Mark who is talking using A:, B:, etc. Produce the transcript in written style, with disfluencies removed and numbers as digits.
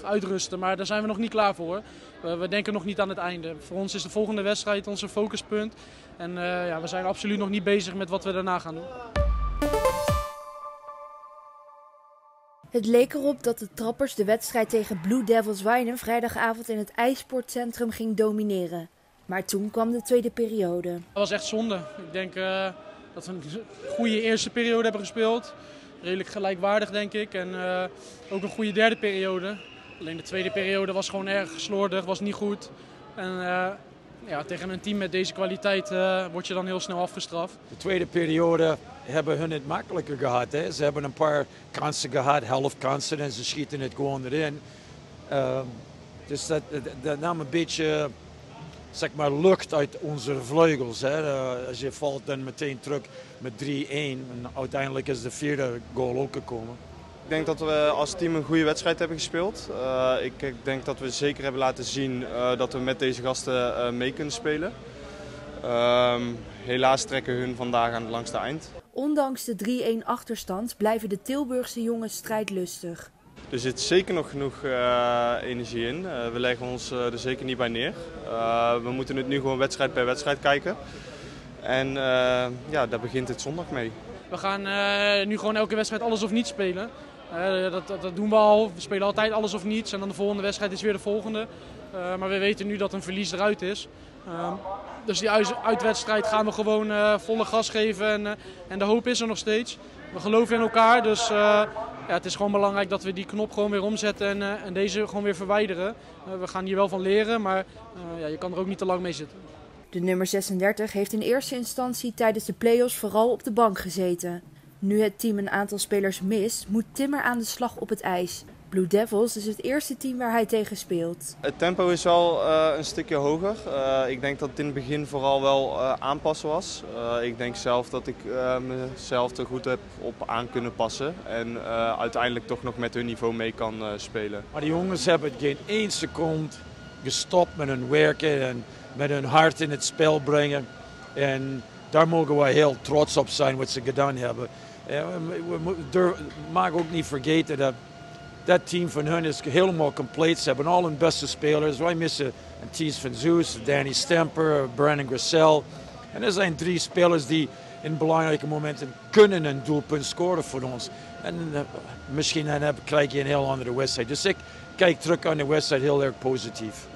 A: uitrusten. Maar daar zijn we nog niet klaar voor. We denken nog niet aan het einde. Voor ons is de volgende wedstrijd onze focuspunt. En ja, we zijn absoluut nog niet bezig met wat we daarna gaan doen.
B: Het leek erop dat de Trappers de wedstrijd tegen Blue Devils Wijnen vrijdagavond in het ijsportcentrum ging domineren. Maar toen kwam de tweede periode.
A: Dat was echt zonde. Ik denk dat we een goede eerste periode hebben gespeeld. Redelijk gelijkwaardig, denk ik. En ook een goede derde periode. Alleen de tweede periode was gewoon erg slordig, was niet goed. En ja, tegen een team met deze kwaliteit word je dan heel snel afgestraft.
C: De tweede periode hebben hun het makkelijker gehad. Hè? Ze hebben een paar kansen gehad, helftkansen, en ze schieten het gewoon erin. Dus dat nam een beetje, zeg maar, lucht uit onze vleugels. Hè? Als je valt dan meteen terug met 3-1 en uiteindelijk is de vierde goal ook gekomen.
D: Ik denk dat we als team een goede wedstrijd hebben gespeeld. Ik denk dat we zeker hebben laten zien dat we met deze gasten mee kunnen spelen. Helaas trekken hun vandaag aan het langste eind.
B: Ondanks de 3-1 achterstand blijven de Tilburgse jongens strijdlustig.
D: Er zit zeker nog genoeg energie in. We leggen ons er zeker niet bij neer. We moeten het nu gewoon wedstrijd per wedstrijd kijken. En ja, daar begint het zondag mee.
A: We gaan nu gewoon elke wedstrijd alles of niets spelen. Dat doen we al. We spelen altijd alles of niets. En dan de volgende wedstrijd is weer de volgende. Maar we weten nu dat een verlies eruit is. Dus die uitwedstrijd gaan we gewoon volle gas geven. En de hoop is er nog steeds. We geloven in elkaar. Dus ja, het is gewoon belangrijk dat we die knop gewoon weer omzetten. En deze gewoon weer verwijderen. We gaan hier wel van leren. Maar ja, je kan er ook niet te lang mee zitten.
B: De nummer 36 heeft in eerste instantie tijdens de play-offs vooral op de bank gezeten. Nu het team een aantal spelers mist, moet Timmer aan de slag op het ijs. Blue Devils is het eerste team waar hij tegen speelt.
D: Het tempo is wel een stukje hoger. Ik denk dat het in het begin vooral wel aanpassen was. Ik denk zelf dat ik mezelf er goed heb op aan kunnen passen. En uiteindelijk toch nog met hun niveau mee kan spelen.
C: Maar die jongens hebben geen 1 seconde gestopt met hun werken en met hun hart in het spel brengen. En daar mogen wij heel trots op zijn wat ze gedaan hebben. We mag ook niet vergeten dat dat team van hun is helemaal compleet. Ze hebben al hun beste spelers. Wij missen een Thies van Zeus, Danny Stemper, Brandon Grissel. En er zijn 3 spelers die in belangrijke momenten kunnen een doelpunt scoren voor ons. En misschien krijg je een heel andere wedstrijd. Dus ik kijk terug aan de wedstrijd heel erg positief.